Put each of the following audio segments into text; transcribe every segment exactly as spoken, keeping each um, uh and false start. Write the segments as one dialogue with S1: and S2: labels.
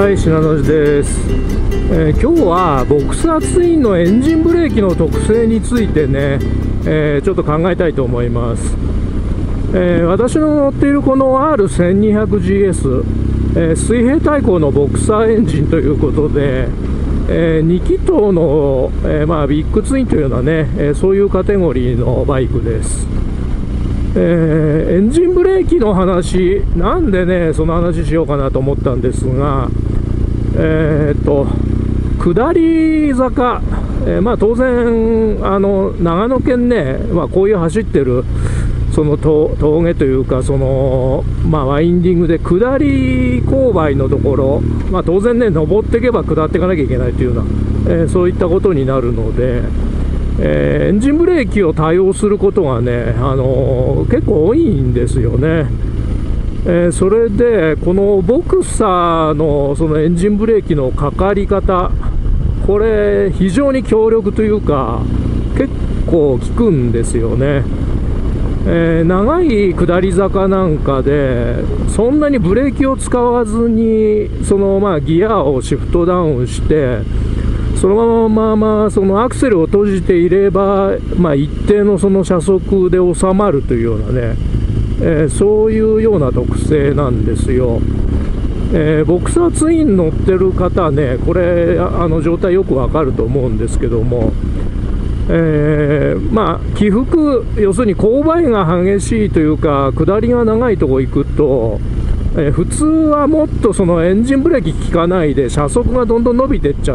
S1: はい、信濃路です。えー、今日はボクサーツインのエンジンブレーキの特性についてね、えー、ちょっと考えたいと思います。えー、私の乗っているこの アールせんにひゃくジーエス、えー、水平対向のボクサーエンジンということで、えー、に気筒の、えーまあ、ビッグツインというようなね、えー、そういうカテゴリーのバイクです。えー、エンジンブレーキの話、なんでねその話しようかなと思ったんですが、えー、っと下り坂、えーまあ、当然あの長野県ね、まあ、こういう走ってるその峠というかその、まあ、ワインディングで下り勾配のところ、まあ、当然ね登っていけば下っていかなきゃいけないというような、えー、そういったことになるので、えー、エンジンブレーキを多用することがね、あのー、結構多いんですよね。えー、それでこのボクサーのそのエンジンブレーキのかかり方、これ非常に強力というか結構効くんですよね。えー、長い下り坂なんかでそんなにブレーキを使わずにそのまあギアをシフトダウンしてそのまままあまあそのアクセルを閉じていれば、まあ、一定のその車速で収まるというようなね、えー、そういうような特性なんですよ。えー、ボクサーツイン乗ってる方ね、これあの状態よくわかると思うんですけども、えー、まあ起伏、要するに勾配が激しいというか下りが長いところ行くと、えー、普通はもっとそのエンジンブレーキ効かないで車速がどんどん伸びていっちゃって、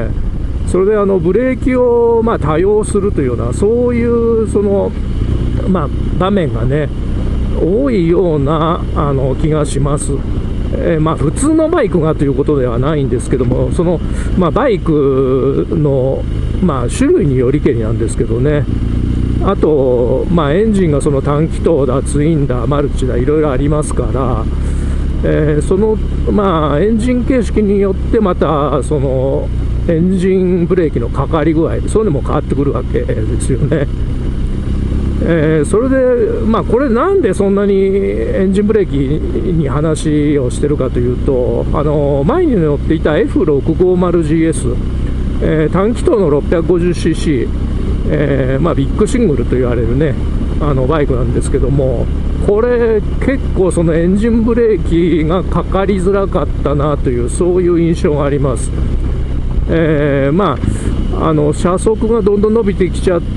S1: それであのブレーキをまあ多用するというようなそういうその、まあ、場面がね多いようなあの気がします。えー、まあ普通のバイクがということではないんですけども、その、まあ、バイクの、まあ、種類によりけりなんですけどね。あと、まあ、エンジンがその単気筒だ、ツインだ、マルチだ、いろいろありますから、えー、その、まあ、エンジン形式によってまたそのエンジンブレーキのかかり具合、そういうのも変わってくるわけですよね。えー、それで、まあ、これなんでそんなにエンジンブレーキに話をしてるかというと、あの前に乗っていた エフろくごまるジーエス、えー、単気筒の ろっぴゃくごじゅうシーシー、えーまあ、ビッグシングルと言われるねあのバイクなんですけども、これ結構そのエンジンブレーキがかかりづらかったなというそういう印象があります。えー、まああの車速がどんどん伸びてきちゃって、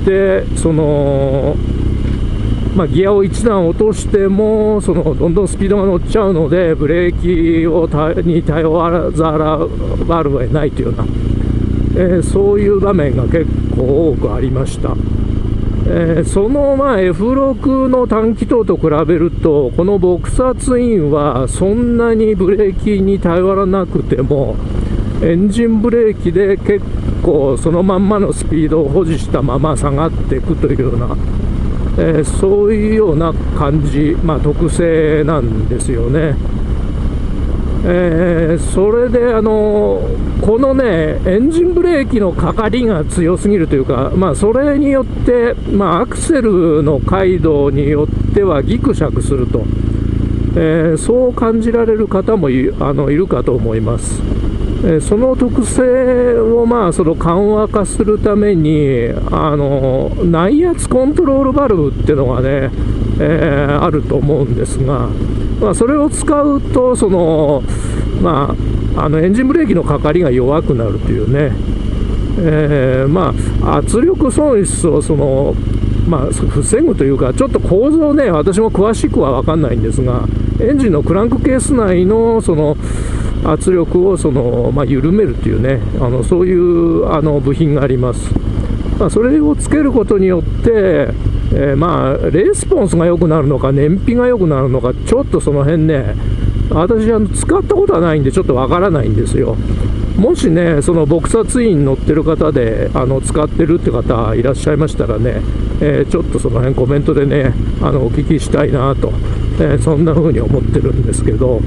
S1: その、まあ、ギアを一段落としてもそのどんどんスピードが乗っちゃうのでブレーキをたに頼らざるを得ないというような、えー、そういう場面が結構多くありました。えー、そのまあ エフろく の単気筒と比べるとこのボクサーツインはそんなにブレーキに頼らなくてもエンジンブレーキで結構そのまんまのスピードを保持したまま下がっていくというような、えー、そういうような感じ、まあ、特性なんですよね。えー、それであのこのねエンジンブレーキのかかりが強すぎるというか、まあ、それによって、まあ、アクセルの回路によってはギクシャクすると、えー、そう感じられる方も い, あのいるかと思います。その特性をまあその緩和化するためにあの内圧コントロールバルブっていうのがね、えー、あると思うんですが、まあ、それを使うとその、まあ、あのエンジンブレーキのかかりが弱くなるというね、えー、まあ圧力損失をその、まあ、防ぐというか、ちょっと構造ね私も詳しくは分かんないんですが、エンジンのクランクケース内のその圧力をその、まあ、緩めるというね、あのそういうあの部品があります。まあ、それをつけることによって、えー、まあレスポンスが良くなるのか燃費が良くなるのか、ちょっとその辺ね私あの使ったことはないんでちょっとわからないんですよ。もしねそのボクサーツイン乗ってる方であの使ってるって方いらっしゃいましたらね、えー、ちょっとその辺コメントでねあのお聞きしたいなと、えー、そんな風に思ってるんですけど、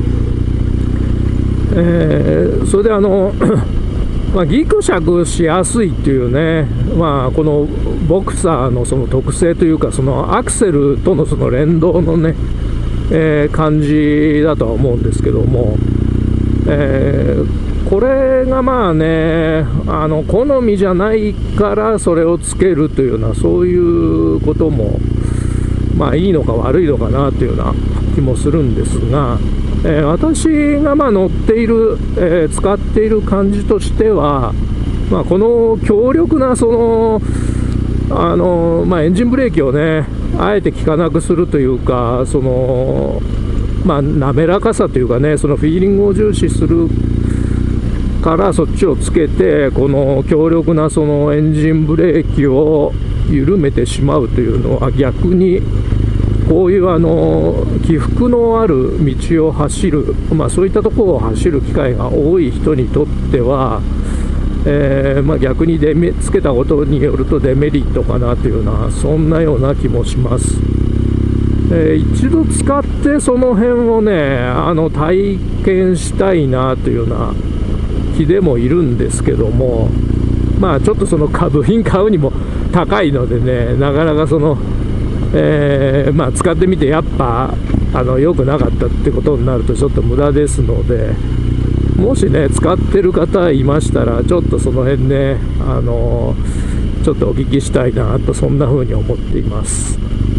S1: えー、それであのまあ、ギクシャクしやすいっていうね、まあ、このボクサーのその特性というか、そのアクセルとのその連動のね、えー、感じだとは思うんですけども、 えー、これがまあね、あの好みじゃないからそれをつけるというような、そういうこともまあいいのか悪いのかなというような気もするんですが、えー、私がまあ乗っている、えー、使っている感じとしては、まあ、この強力なそのあの、まあ、エンジンブレーキをね、あえて効かなくするというか、そのまあ、滑らかさというかね、そのフィーリングを重視するからそっちをつけて、この強力なそのエンジンブレーキを緩めてしまうというのは、逆にこういうあの起伏のある道を走る、まあ、そういったところを走る機会が多い人にとっては、えーまあ、逆にデメつけたことによるとデメリットかなというような、そんなような気もします。えー、一度使ってその辺をね、あの体験したいなというような気でもいるんですけども、まあちょっとその部品買うにも高いのでね、なかなかその、えーまあ、使ってみてやっぱあの良くなかったってことになるとちょっと無駄ですので、もしね使ってる方いましたら、ちょっとその辺ね、あのちょっとお聞きしたいなと、そんな風に思っています。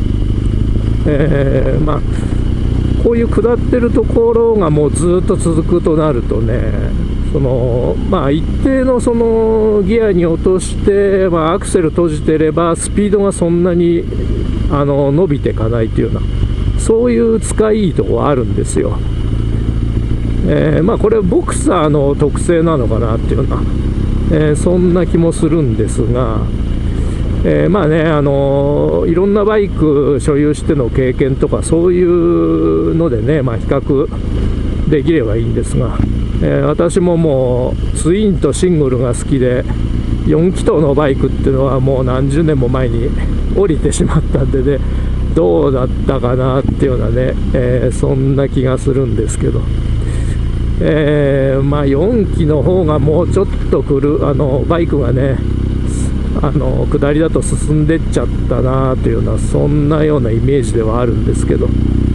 S1: えー、まあこういう下ってるところがもうずっと続くとなるとね、そのまあ一定のそのギアに落として、まあ、アクセル閉じてればスピードがそんなにあの伸びていかないというような、そういう使いいいところあるんですよ。えー、まあこれボクサーの特性なのかなっていうような、えー、そんな気もするんですが、えー、まあね、あのー、いろんなバイク所有しての経験とかそういうのでね、まあ、比較できればいいんですが、えー、私ももうツインとシングルが好きで、よん気筒のバイクっていうのはもう何十年も前に降りてしまったんでね、どうだったかなっていうようなね、えー、そんな気がするんですけど、えー、まあよん気の方がもうちょっと来るあのバイクがね、あの下りだと進んでっちゃったなというような、そんなようなイメージではあるんですけど、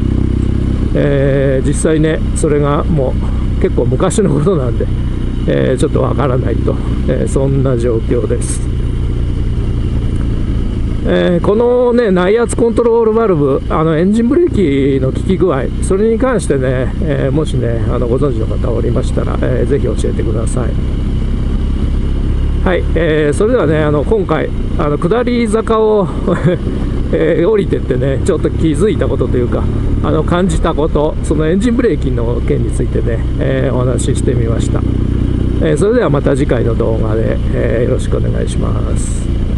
S1: えー、実際ねそれがもう結構昔のことなんで、えー、ちょっとわからないと、えー、そんな状況です。えー、このね内圧コントロールバルブ、あのエンジンブレーキの効き具合、それに関してね、えー、もしねあのご存知の方おりましたら、えー、ぜひ教えてください。はい、えー、それではね、あの今回あの下り坂を、えー、降りてってね、ちょっと気づいたことというか、あの感じたこと、そのエンジンブレーキの件についてね、えー、お話ししてみました。えー、それではまた次回の動画で、えー、よろしくお願いします。